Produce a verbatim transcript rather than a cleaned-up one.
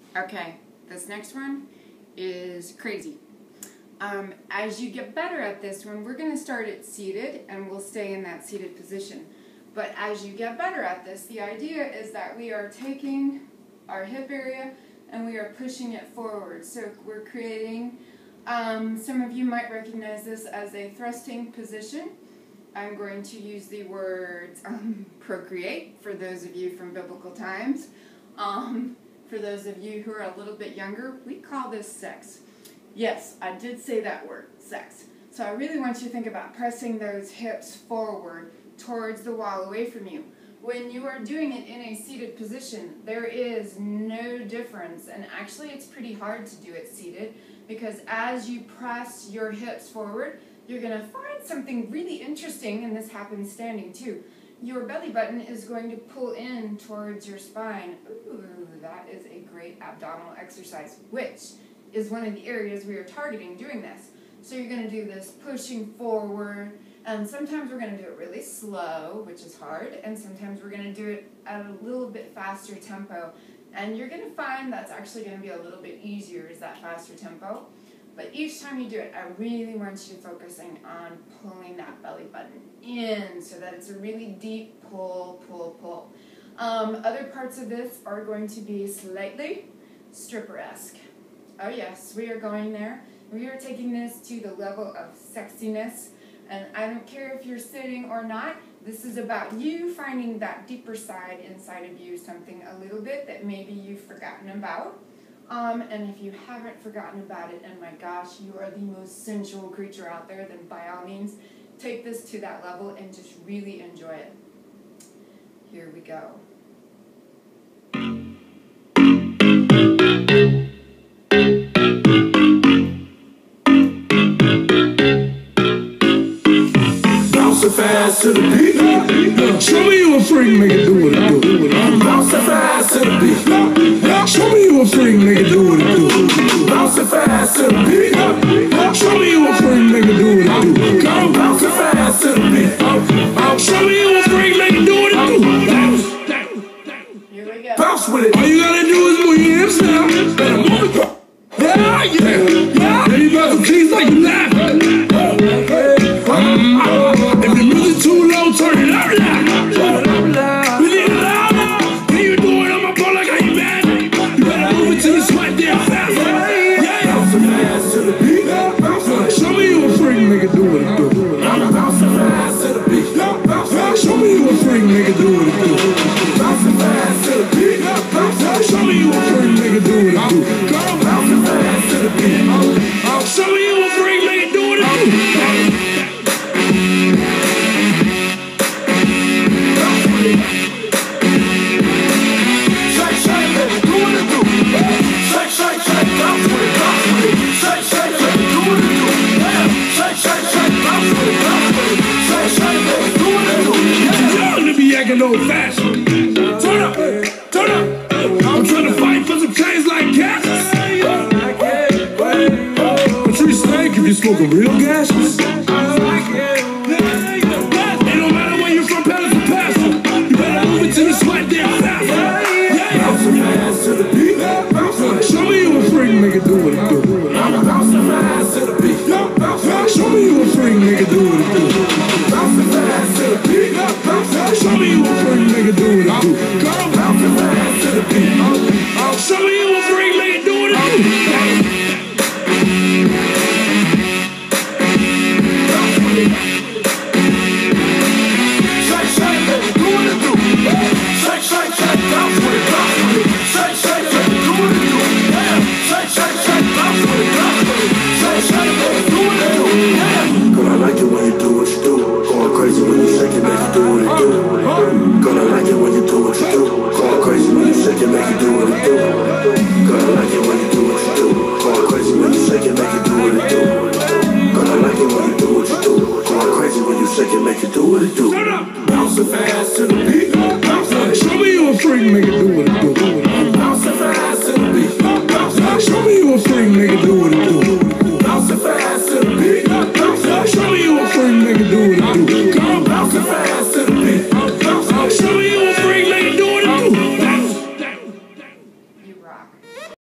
Okay, this next one is crazy. Um, as you get better at this one, we're going to start it seated and we'll stay in that seated position. But as you get better at this, the idea is that we are taking our hip area and we are pushing it forward. So we're creating, um, some of you might recognize this as a thrusting position. I'm going to use the words um, procreate for those of you from biblical times. Um, for those of you who are a little bit younger, we call this sex. Yes, I did say that word, sex. So I really want you to think about pressing those hips forward towards the wall away from you. When you are doing it in a seated position, there is no difference, and actually it's pretty hard to do it seated because as you press your hips forward, you're going to find something really interesting, and this happens standing too. Your belly button is going to pull in towards your spine. Ooh, that is a great abdominal exercise, which is one of the areas we are targeting doing this. So you're going to do this pushing forward, and sometimes we're going to do it really slow, which is hard, and sometimes we're going to do it at a little bit faster tempo. And you're going to find that's actually going to be a little bit easier is that faster tempo. But each time you do it, I really want you focusing on pulling that belly button in so that it's a really deep pull, pull, pull. Um, other parts of this are going to be slightly stripper-esque. Oh yes, we are going there. We are taking this to the level of sexiness. And I don't care if you're sitting or not. This is about you finding that deeper side inside of you, something a little bit that maybe you've forgotten about. Um, and if you haven't forgotten about it, and my gosh, you are the most sensual creature out there, then by all means, take this to that level and just really enjoy it. Here we go. Bouncing fast to the beat. Show me you a freak, nigga, do what it do. Bouncing fast to the beat. Show me you a freak, nigga, do what it do. Bouncing fast to the beat. Show me you a freak, nigga, do what it do. Go bouncing fast to the beat. Show me you a freak, nigga, do what it do. Here we go. Bounce with it. All you gotta do is move your hips now. Yeah, yeah, yeah. Then you got some keys like you laughing. If the music too low, turn it up loud. We need it louder. Can you do it on my ball like I ain't mad? You better move it till you sweat there fast. Yeah. Bouncing fast to the beat. Show me you a freak, nigga, do what it do. Bouncing fast to the beat. Show me you a freak, nigga, do what it do. Bouncing fast to the beat. Show me you a freak, nigga, do what it do. Bouncing fast to the beat. Show me you a freak, nigga, do what it do. Old fashioned. Turn up, turn up. I'm trying to fight for some change like gases. Patrice Snake, if you smoke a real gases. It don't matter where you're from, Palace or Pastor. You better move it till you sweat there faster. Bouncing fast to the beat. Show me you a freak, nigga, do what it do. Bouncing fast to the beat. Show me you a freak, nigga, do what it do. Bouncing fast to the beat. Show me you a freak, nigga, do what it do. Bouncing fast to the beat. Show me you a freak, nigga, do what it do. Make it do what it do. Bouncing fast to the beat. Show me you a freak, nigga, do what it do. Bouncing fast to the beat. Show me you a freak, nigga, do what it do. Bouncing fast to the beat. Show me you a freak, nigga, do what it do. Bouncing fast to the beat. Show me you a freak, nigga, do what it do.